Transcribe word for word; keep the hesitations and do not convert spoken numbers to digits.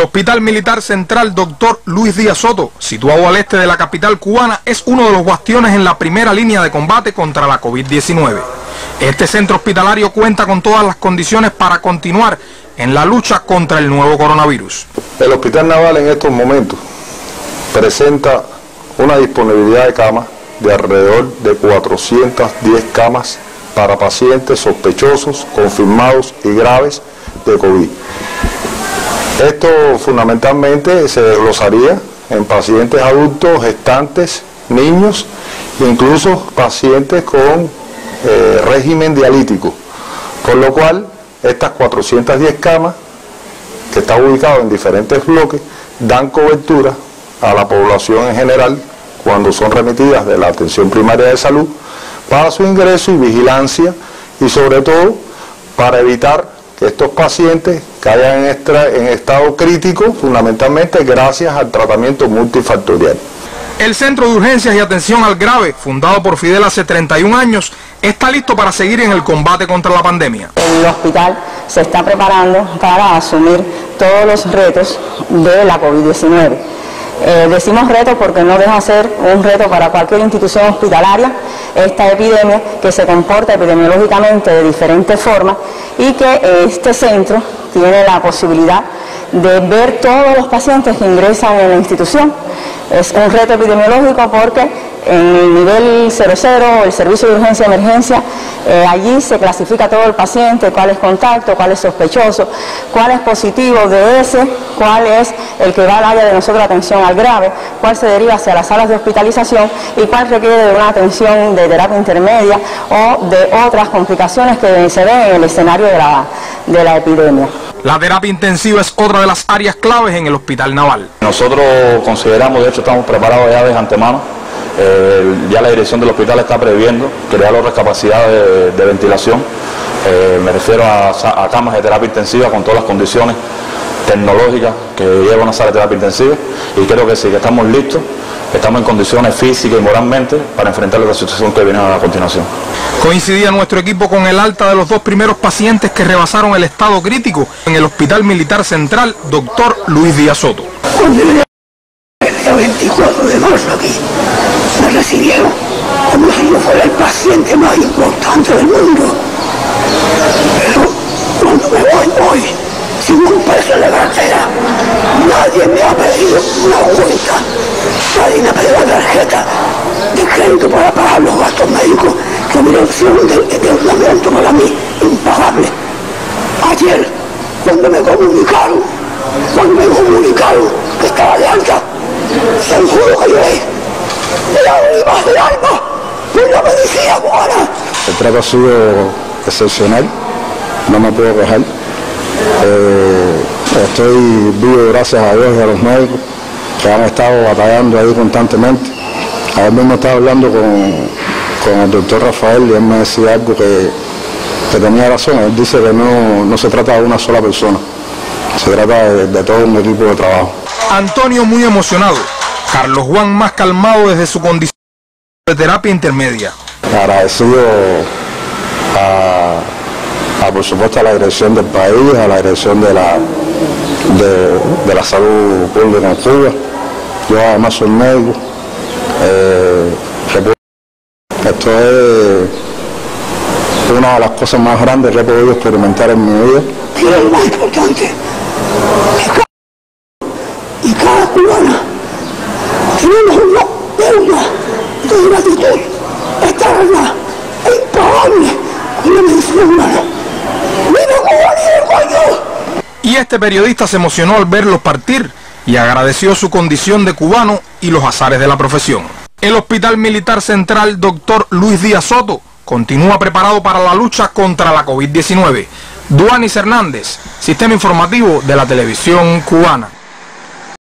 El Hospital Militar Central Doctor Luis Díaz Soto, situado al este de la capital cubana, es uno de los bastiones en la primera línea de combate contra la COVID diecinueve. Este centro hospitalario cuenta con todas las condiciones para continuar en la lucha contra el nuevo coronavirus. El Hospital Naval en estos momentos presenta una disponibilidad de camas de alrededor de cuatrocientas diez camas para pacientes sospechosos, confirmados y graves de COVID. Esto fundamentalmente se desglosaría en pacientes adultos, gestantes, niños, incluso pacientes con eh, régimen dialítico, con lo cual estas cuatrocientas diez camas, que están ubicadas en diferentes bloques, dan cobertura a la población en general cuando son remitidas de la atención primaria de salud para su ingreso y vigilancia, y sobre todo para evitar que estos pacientes caigan en, extra, en estado crítico, fundamentalmente gracias al tratamiento multifactorial. El Centro de Urgencias y Atención al Grave, fundado por Fidel hace treinta y un años, está listo para seguir en el combate contra la pandemia. El hospital se está preparando para asumir todos los retos de la COVID diecinueve. Eh, decimos reto porque no deja de ser un reto para cualquier institución hospitalaria esta epidemia, que se comporta epidemiológicamente de diferentes formas, y que eh, este centro tiene la posibilidad de ver todos los pacientes que ingresan en la institución. Es un reto epidemiológico porque en el nivel cero cero, el servicio de urgencia y emergencia, eh, allí se clasifica todo el paciente, cuál es contacto, cuál es sospechoso, cuál es positivo de ese, cuál es el que va al área de nosotros de atención al grave, cuál se deriva hacia las salas de hospitalización y cuál requiere de una atención de terapia intermedia o de otras complicaciones que se ven en el escenario de la, de la epidemia. La terapia intensiva es otra de las áreas claves en el Hospital Naval. Nosotros consideramos, de hecho estamos preparados ya de antemano, eh, ya la dirección del hospital está previendo crear otras capacidades de, de ventilación, eh, me refiero a, a camas de terapia intensiva con todas las condiciones tecnológicas que lleva una sala de terapia intensiva, y creo que sí, que estamos listos, estamos en condiciones físicas y moralmente para enfrentar la situación que viene a continuación. Coincidía nuestro equipo con el alta de los dos primeros pacientes que rebasaron el estado crítico en el Hospital Militar Central Doctor Luis Díaz Soto. El día veinticuatro de marzo aquí me recibieron como si yo fuera el paciente más importante del mundo, pero cuando me voy, voy sin un peso en la cartera. Nadie me ha pedido una cuenta, nadie me ha pedido una tarjeta de crédito para pagar los gastos médicos que mi dirección del endeudamiento para mí impagable. Ayer, cuando me comunicaron, cuando me comunicaron que estaba de alta, se lo juro que lloré de lágrimas del alma por la medicina cubana. El trato ha sido excepcional, no me puedo quejar. Eh, estoy vivo gracias a Dios y a los médicos que han estado batallando ahí constantemente. Ayer mismo estaba hablando con, con el doctor Rafael y él me decía algo que, que tenía razón. Él dice que no, no se trata de una sola persona, se trata de, de todo un equipo de trabajo. Antonio muy emocionado, Carlos Juan más calmado desde su condición de terapia intermedia. Agradecido a, a por supuesto a la dirección del país, a la dirección de la, de, de la salud pública en Cuba. Yo además soy médico. Eh, esto es una de las cosas más grandes que he podido experimentar en mi vida. Y lo más importante, que cada, y cada cubana tenemos una deuda de gratitud eterna e impagable con la medicina humana. ¡Viva Cuba libre, coño! Y este periodista se emocionó al verlos partir y agradeció su condición de cubano y los azares de la profesión. El Hospital Militar Central Doctor Luis Díaz Soto continúa preparado para la lucha contra la COVID diecinueve. Duanis Hernández, Sistema Informativo de la Televisión Cubana.